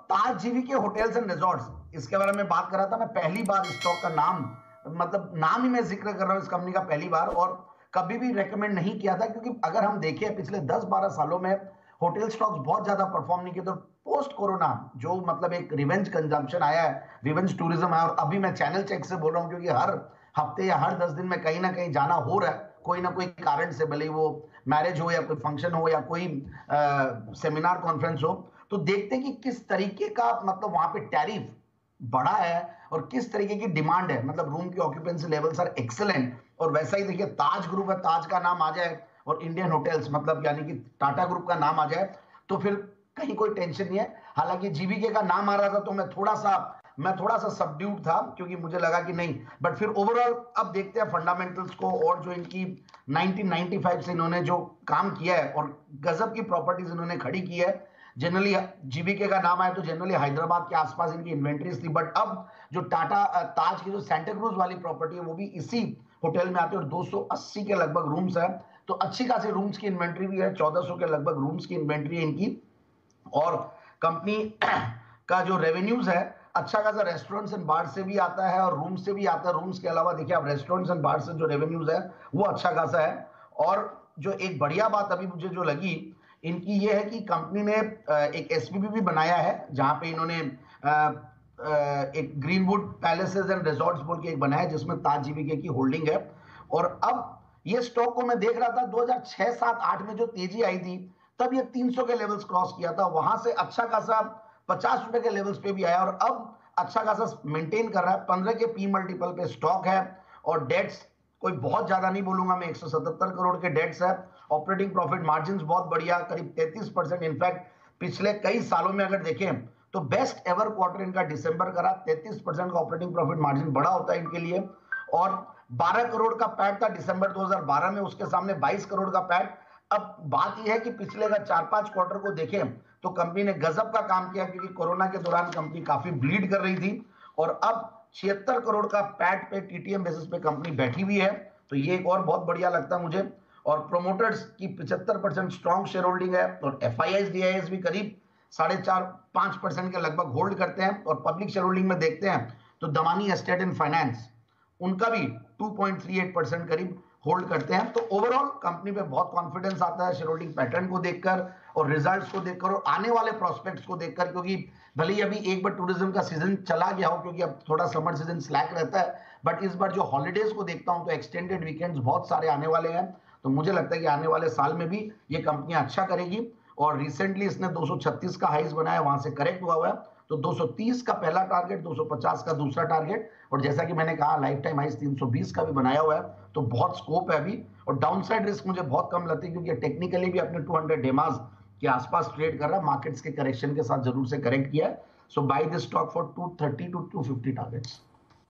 ताज जीवी के hotels and resorts, इसके बारे में बात कर रहा था मैं, पहली बार स्टॉक का नाम, मतलब नाम ही मैं जिक्र कर रहा हूं इस कंपनी का पहली बार, और कभी भी रेकमेंड नहीं किया था, क्योंकि अगर हम देखें पिछले 10-12 सालों में होटल स्टॉक्स बहुत ज्यादा परफॉर्म नहीं किए। तो पोस्ट कोरोना जो मतलब एक रिवेंज कंजम्पशन आया है, रिवेंज टूरिज्म आया, और अभी मैं चैनल चेक से बोल रहा हूं क्योंकि हर हफ्ते या हर 10 दिन में कहीं ना कहीं जाना हो रहा है, कोई ना कोई कारण से, भले वो मैरिज हो या कोई फंक्शन हो या कोई सेमिनार कॉन्फ्रेंस हो, तो देखते हैं कि किस तरीके का मतलब वहां पे टैरिफ बढ़ा है और किस तरीके की डिमांड है। मतलब रूम की ऑक्यूपेंसी लेवल्स आर एक्सेलेंट, और वैसा ही देखिए ताज ग्रुप है, ताज का नाम आ जाए और इंडियन होटल्स मतलब यानी कि टाटा ग्रुप का नाम आ जाए तो फिर कहीं कोई टेंशन नहीं है। हालांकि जीवीके का नाम आ रहा था तो मैं थोड़ा सा सबड्यूड था, क्योंकि मुझे लगा कि नहीं, बट फिर ओवरऑल अब देखते हैं फंडामेंटल्स को, और जो इनकी 1995 से इन्होंने जो काम किया है और गजब की प्रॉपर्टीज इन्होंने खड़ी की है। जनरली जीबीके का नाम आया तो जनरली हैदराबाद के आसपास इनकी इन्वेंट्रीज थी, बट अब जो टाटा ताज की जो सेंटा क्रूज वाली प्रॉपर्टी है वो भी इसी होटल में आती है, और 280 के लगभग रूम्स है, तो अच्छी खासी रूम्स की इन्वेंट्री भी है, 1400 के लगभग रूम्स की इन्वेंट्री है इनकी। और कंपनी का जो रेवेन्यूज है अच्छा खासा रेस्टोरेंट्स एंड बार से भी आता है और रूम से भी आता है। रूम्स के अलावा देखिए आप रेस्टोरेंट्स एंड बार से जो रेवेन्यूज है वो अच्छा खासा है। और जो एक बढ़िया बात अभी मुझे जो लगी इनकी ये है कि कंपनी ने एक एसपीवी भी बनाया है, जहां पे इन्होंने एक ग्रीनवुड पैलेसेस एंड रिजॉर्ट्स बोल के एक बनाया है जिसमें ताज जीवीके की होल्डिंग है। और अब ये स्टॉक को मैं देख रहा था 2006, 7, 8 में जो तेजी आई थी तब ये 300 के लेवल्स क्रॉस किया था, वहां से अच्छा खासा 50 रुपए के लेवल्स पे भी आया और अब अच्छा खासा मेंटेन कर रहा है। 15 के पी मल्टीपल पे स्टॉक है और डेट्स कोई बहुत ज्यादा नहीं बोलूंगा मैं, 177 करोड़ के डेट्स है। ऑपरेटिंग प्रॉफिट मार्जिन बहुत बढ़िया, करीब 33%। इनफैक्ट पिछले कई सालों में अगर देखें तो बेस्ट एवर क्वार्टर इनका दिसंबर का रहा, 33% का ऑपरेटिंग प्रॉफिट मार्जिन बड़ा होता है इनके लिए। और 12 करोड़ का पैट था दिसंबर 2012 में, उसके सामने 22 करोड़ का पैट। अब बात यह है कि पिछले का 4-5 क्वार्टर को देखें तो कंपनी ने गजब का काम किया, क्योंकि कोरोना के दौरान कंपनी काफी ब्लीड कर रही थी, और अब 76 करोड़ का पैट पे टीटीएम बेसिस पे कंपनी बैठी हुई है, तो ये एक और बहुत बढ़िया लगता है मुझे। और प्रोमोटर्स की 75% स्ट्रॉन्ग शेयर होल्डिंग है, और एफआईआईज डीआईएस भी करीब 4.5-5% के लगभग होल्ड करते हैं। और पब्लिक शेयर होल्डिंग में देखते हैं तो दमानी एस्टेट एंड फाइनेंस उनका भी 2.38% करीब होल्ड करते हैं। तो ओवरऑल कंपनी पे बहुत कॉन्फिडेंस आता है शेयर होल्डिंग पैटर्न को देखकर और रिजल्ट्स को देखकर और आने वाले प्रोस्पेक्ट्स को देखकर, क्योंकि भले ही अभी एक बार टूरिज्म का सीजन चला गया हो क्योंकि अब थोड़ा समर सीजन स्लैक रहता है, बट इस बार जो हॉलीडेज को देखता हूं तो एक्सटेंडेड वीकेंड्स बहुत सारे आने वाले हैं, तो मुझे लगता है कि आने वाले साल में भी ये कंपनी अच्छा करेगी। और रिसेंटली इसने 236 का हाइस बनाया, वहां से करेक्ट हुआ है, तो 230 का पहला टारगेट, 250 का दूसरा टारगेट, और जैसा कि मैंने कहा लाइफ टाइम हाइस 320 का भी बनाया हुआ है, तो बहुत स्कोप है अभी। और डाउनसाइड रिस्क मुझे बहुत कम लगती है क्योंकि टेक्निकली भी अपने 200 डेमाज के आसपास ट्रेड कर रहा है, मार्केट्स के करेक्शन के साथ जरूर से करेक्ट किया है। So buy this stock for 230 to 250 targets.